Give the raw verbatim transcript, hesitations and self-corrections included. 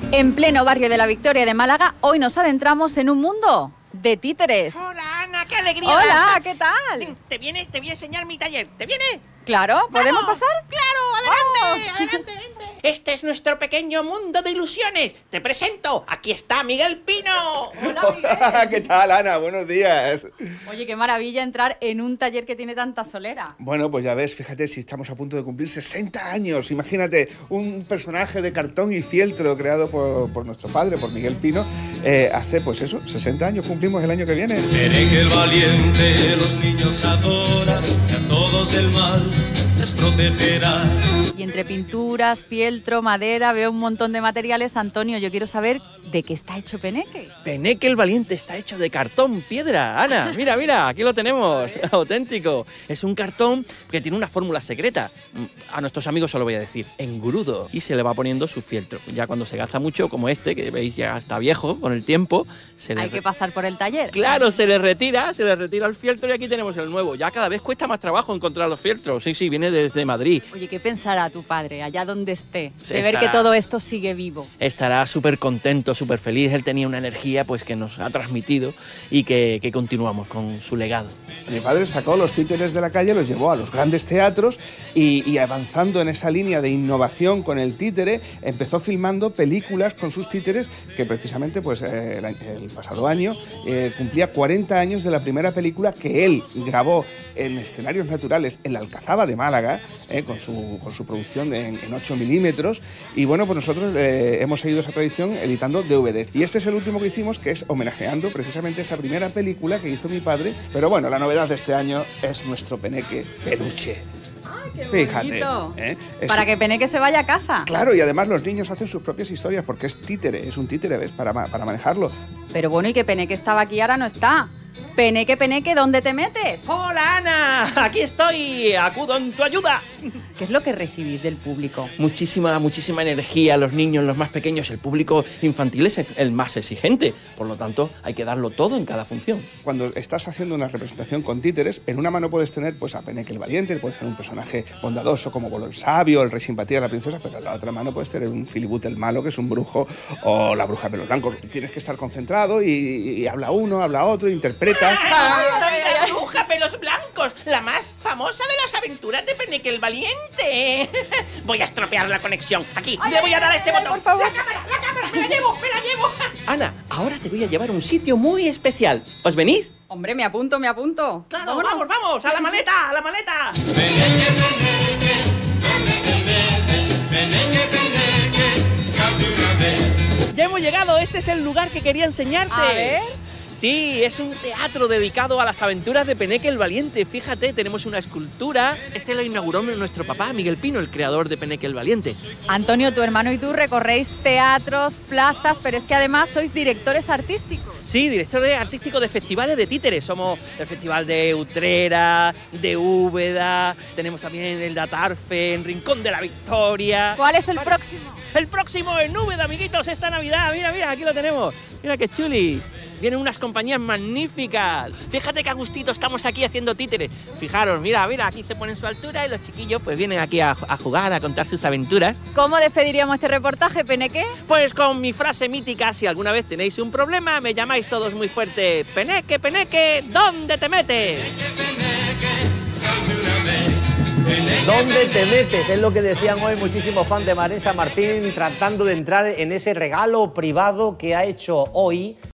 En pleno barrio de la Victoria de Málaga, hoy nos adentramos en un mundo de títeres. Hola, Ana, qué alegría. Hola, ¿qué tal? ¿Te vienes? Te voy a enseñar mi taller. ¿Te vienes? Claro, ¿podemos ¡Vamos! pasar? ¡Claro! ¡Adelante! ¡Vamos! ¡Adelante, vente! Este es nuestro pequeño mundo de ilusiones. Te presento, aquí está Miguel Pino. Hola, Miguel. ¿Qué tal, Ana? Buenos días. Oye, qué maravilla entrar en un taller que tiene tanta solera. Bueno, pues ya ves, fíjate si estamos a punto de cumplir sesenta años. Imagínate, un personaje de cartón y fieltro creado por, por nuestro padre, por Miguel Pino, eh, hace, pues eso, sesenta años cumplimos el año que viene. Peneque el valiente, los niños adoran, que a todos el mal les protegerá. Y entre pinturas, fieltro, madera, veo un montón de materiales. Antonio, yo quiero saber de qué está hecho Peneque. Peneque el valiente está hecho de cartón piedra, Ana. Mira, mira, aquí lo tenemos, auténtico. Es un cartón que tiene una fórmula secreta. A nuestros amigos solo voy a decir, engrudo. Y se le va poniendo su fieltro. Ya cuando se gasta mucho, como este, que veis ya está viejo con el tiempo, se le... Hay que pasar por el taller. Claro, se le retira, se le retira el fieltro y aquí tenemos el nuevo. Ya cada vez cuesta más trabajo encontrar los fieltros. Sí, sí, viene desde Madrid. Oye, ¿qué pensará tu padre allá donde esté Se de ver estará- que todo esto sigue vivo? Estará súper contento, súper feliz. Él tenía una energía pues que nos ha transmitido y que, que continuamos con su legado. Mi padre sacó los títeres de la calle, los llevó a los grandes teatros y, y avanzando en esa línea de innovación con el títere, empezó filmando películas con sus títeres que precisamente pues, eh, el, el pasado año eh, cumplía cuarenta años de la primera película que él grabó en escenarios naturales en la Alcazaba de Málaga, eh, con, su, con su producción en, en ocho milímetros. Y bueno, pues nosotros eh, hemos seguido esa tradición editando D V Ds. Y este es el último que hicimos, que es homenajeando precisamente esa primera película que hizo mi padre. Pero bueno, la novedad de este año es nuestro Peneque peluche. ¡Ay, qué Fíjate, bonito! ¿eh? Es Para un- que Peneque se vaya a casa. Claro, y además los niños hacen sus propias historias porque es títere, es un títere, ¿ves? Para, ma- para manejarlo. Pero bueno, y que Peneque estaba aquí, ahora no está. Peneque, Peneque, ¿dónde te metes? ¡Hola, Ana! Aquí estoy, acudo en tu ayuda. ¿Qué es lo que recibís del público? Muchísima, muchísima energía, los niños, los más pequeños, el público infantil es el más exigente. Por lo tanto, hay que darlo todo en cada función. Cuando estás haciendo una representación con títeres, en una mano puedes tener pues, a Peneque el valiente, puede ser un personaje bondadoso como Bolo el sabio, el rey simpatía de la princesa, pero en la otra mano puedes tener un Filibut el malo, que es un brujo, o la bruja de pelos blancos. Tienes que estar concentrado y, y habla uno, habla otro, interpreta. ¡Ah! Soy la bruja pelos blancos, la más famosa de las aventuras de Peneque el valiente. Voy a estropear la conexión. Aquí, le voy a dar a este botón. por favor. La cámara, la cámara, me la llevo, me la llevo. Ana, ahora te voy a llevar a un sitio muy especial. ¿Os venís? Hombre, me apunto, me apunto. Claro, Vámonos. vamos, vamos, a la maleta, a la maleta. Peneque, peneque, ¿dónde te metes? Peneque, peneque, sal de una vez. Ya hemos llegado, este es el lugar que quería enseñarte. A ver. Sí, es un teatro dedicado a las aventuras de Peneque el Valiente. Fíjate, tenemos una escultura. Este lo inauguró nuestro papá, Miguel Pino, el creador de Peneque el Valiente. Antonio, tu hermano y tú recorréis teatros, plazas, pero es que además sois directores artísticos. Sí, director de- artístico de festivales de títeres. Somos el Festival de Utrera, de Úbeda, tenemos también el de Atarfe, en Rincón de la Victoria. ¿Cuál es el próximo? El próximo en Úbeda, amiguitos, esta Navidad. Mira, mira, aquí lo tenemos. Mira qué chuli. Vienen unas compañías magníficas. Fíjate que a gustito estamos aquí haciendo títeres. Fijaros, mira, mira, aquí se ponen su altura y los chiquillos pues vienen aquí a, a jugar, a contar sus aventuras. ¿Cómo despediríamos este reportaje, Peneque? Pues con mi frase mítica, si alguna vez tenéis un problema, me llamáis todos muy fuerte. Peneque, Peneque, ¿dónde te metes? ¿Dónde te metes? Es lo que decían hoy muchísimos fans de Marín San Martín tratando de entrar en ese regalo privado que ha hecho hoy